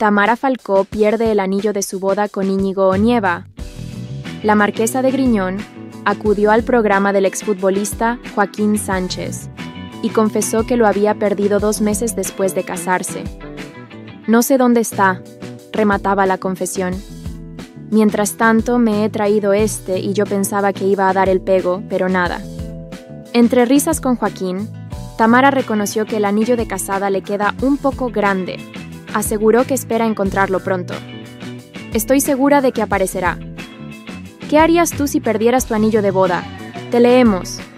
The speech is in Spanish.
Tamara Falcó pierde el anillo de su boda con Íñigo Onieva. La marquesa de Griñón acudió al programa del exfutbolista Joaquín Sánchez y confesó que lo había perdido 2 meses después de casarse. «No sé dónde está», remataba la confesión. «Mientras tanto me he traído este y yo pensaba que iba a dar el pego, pero nada». Entre risas con Joaquín, Tamara reconoció que el anillo de casada le queda un poco grande. Aseguró que espera encontrarlo pronto. «Estoy segura de que aparecerá». «¿Qué harías tú si perdieras tu anillo de boda? Te leemos».